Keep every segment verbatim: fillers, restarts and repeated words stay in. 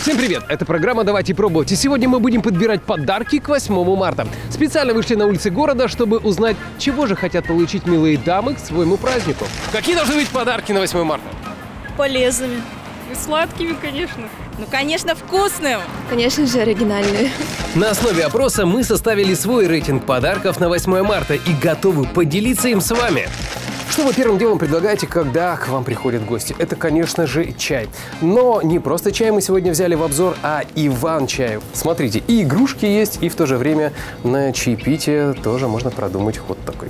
Всем привет! Это программа «Давайте пробовать». И сегодня мы будем подбирать подарки к восьмому марта. Специально вышли на улицы города, чтобы узнать, чего же хотят получить милые дамы к своему празднику. Какие должны быть подарки на восьмое марта? Полезными. И сладкими, конечно. Ну, конечно, вкусным. Конечно же, оригинальные. На основе опроса мы составили свой рейтинг подарков на восьмое марта и готовы поделиться им с вами. Что вы первым делом предлагаете, когда к вам приходят гости? Это, конечно же, чай. Но не просто чай мы сегодня взяли в обзор, а Иван-чай. Смотрите, и игрушки есть, и в то же время на чаепитие тоже можно продумать ход такой.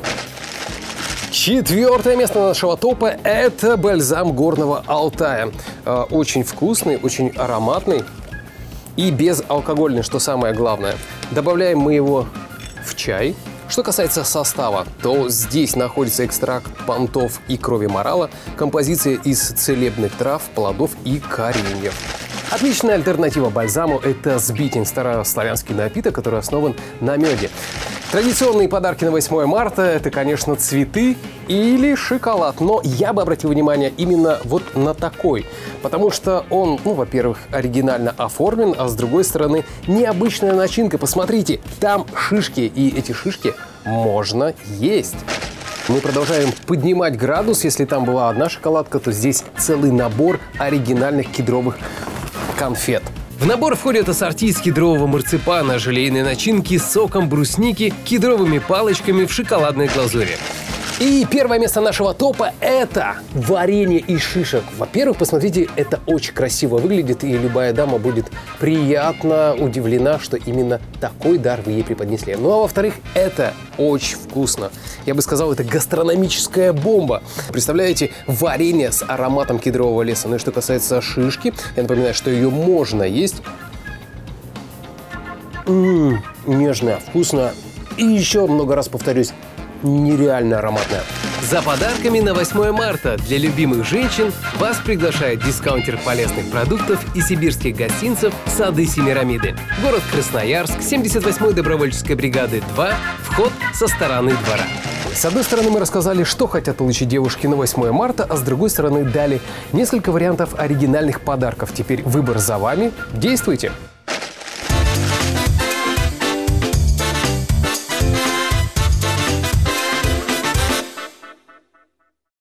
Четвертое место нашего топа – это бальзам Горного Алтая. Очень вкусный, очень ароматный и безалкогольный, что самое главное. Добавляем мы его в чай. Что касается состава, то здесь находится экстракт понтов и крови морала, композиция из целебных трав, плодов и кореньев. Отличная альтернатива бальзаму – это сбитень, старославянский напиток, который основан на меде. Традиционные подарки на восьмое марта – это, конечно, цветы или шоколад. Но я бы обратил внимание именно вот на такой. Потому что он, ну, во-первых, оригинально оформлен, а с другой стороны, необычная начинка. Посмотрите, там шишки, и эти шишки можно есть. Мы продолжаем поднимать градус. Если там была одна шоколадка, то здесь целый набор оригинальных кедровых конфет. В набор входят ассорти из кедрового марципана, желейной начинки с соком брусники, кедровыми палочками в шоколадной глазури. И первое место нашего топа – это варенье из шишек. Во-первых, посмотрите, это очень красиво выглядит, и любая дама будет приятно удивлена, что именно такой дар вы ей преподнесли. Ну а во-вторых, это очень вкусно. Я бы сказал, это гастрономическая бомба. Представляете, варенье с ароматом кедрового леса. Ну и что касается шишки, я напоминаю, что ее можно есть. М-м, нежная, вкусная. И еще много раз повторюсь, нереально ароматная. За подарками на восьмое марта для любимых женщин вас приглашает дискаунтер полезных продуктов и сибирских гостинцев «Сады Семирамиды». Город Красноярск, семьдесят восьмой добровольческой бригады два, вход со стороны двора. С одной стороны, мы рассказали, что хотят получить девушки на восьмое марта, а с другой стороны, дали несколько вариантов оригинальных подарков. Теперь выбор за вами. Действуйте!